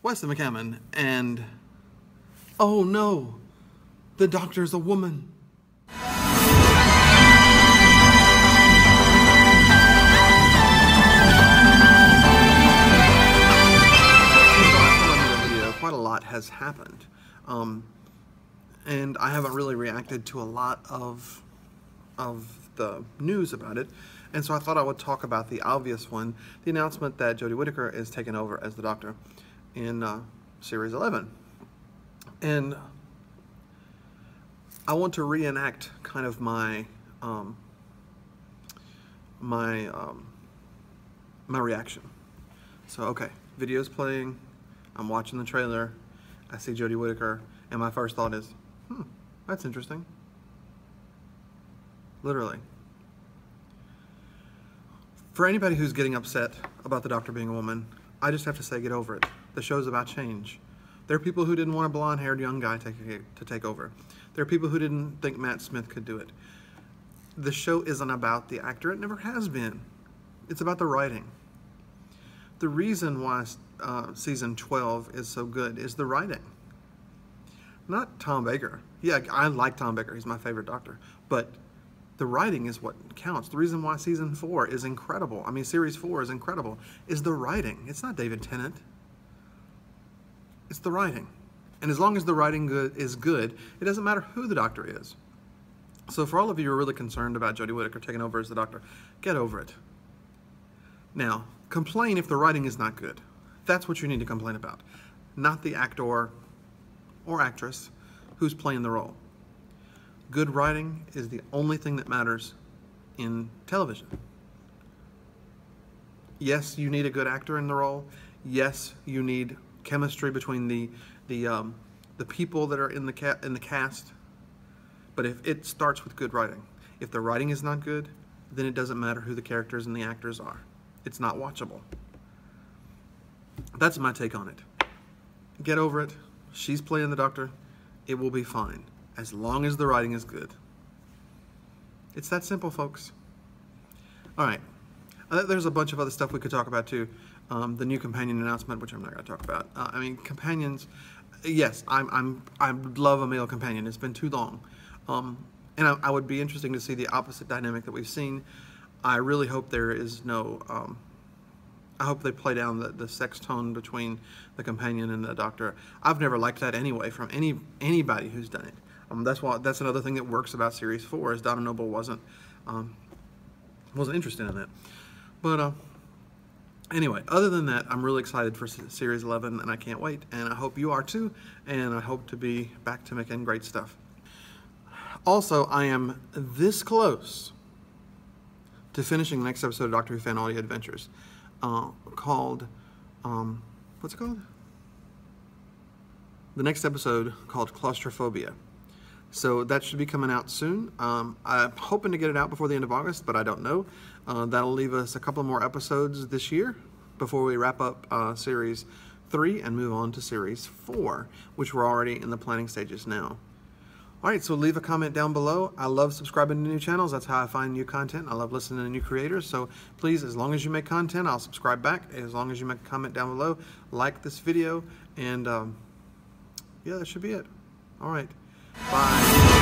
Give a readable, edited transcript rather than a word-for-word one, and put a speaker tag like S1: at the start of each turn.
S1: Wesley McCammon, and oh no, the doctor's a woman. Quite a lot has happened, and I haven't really reacted to a lot of the news about it, and so I thought I would talk about the obvious one, the announcement that Jodie Whittaker is taking over as the Doctor in Series 11. And I want to reenact kind of my reaction. So okay, video's playing, I'm watching the trailer, I see Jodie Whittaker, and my first thought is, that's interesting. Literally. For anybody who's getting upset about the Doctor being a woman, I just have to say, get over it. The show's about change. There are people who didn't want a blonde-haired young guy to take over. There are people who didn't think Matt Smith could do it. The show isn't about the actor. It never has been. It's about the writing. The reason why season 12 is so good is the writing. Not Tom Baker. Yeah, I like Tom Baker. He's my favorite Doctor. But the writing is what counts. The reason why season 4 is incredible, I mean series 4 is incredible, is the writing. It's not David Tennant. It's the writing. And as long as the writing is good, it doesn't matter who the Doctor is. So for all of you who are really concerned about Jodie Whittaker taking over as the Doctor, get over it. Now, complain if the writing is not good. That's what you need to complain about. Not the actor or actress who's playing the role. Good writing is the only thing that matters in television. Yes, you need a good actor in the role. Yes, you need chemistry between the people that are in the cast. But if it starts with good writing, if the writing is not good, then it doesn't matter who the characters and the actors are. It's not watchable. That's my take on it. Get over it. She's playing the Doctor. It will be fine, as long as the writing is good. It's that simple, folks. All right. There's a bunch of other stuff we could talk about, too. The new companion announcement, which I'm not going to talk about. I mean, companions, yes, I love a male companion. It's been too long. And I would be interesting to see the opposite dynamic that we've seen. I really hope there is no... I hope they play down the sex tone between the companion and the Doctor. I've never liked that anyway from anybody who's done it. That's another thing that works about Series 4 is Donna Noble wasn't interested in that. But anyway, other than that, I'm really excited for Series 11, and I can't wait. And I hope you are too. And I hope to be back to making great stuff. Also, I am this close to finishing the next episode of Doctor Who Fan Audio Adventures. Called, what's it called? The next episode called Claustrophobia. So that should be coming out soon. I'm hoping to get it out before the end of August, but I don't know. That'll leave us a couple more episodes this year before we wrap up Series 3 and move on to Series 4, which we're already in the planning stages now. Alright, so leave a comment down below. I love subscribing to new channels. That's how I find new content. I love listening to new creators. So please, as long as you make content, I'll subscribe back. As long as you make a comment down below, like this video, and yeah, that should be it. Alright, bye.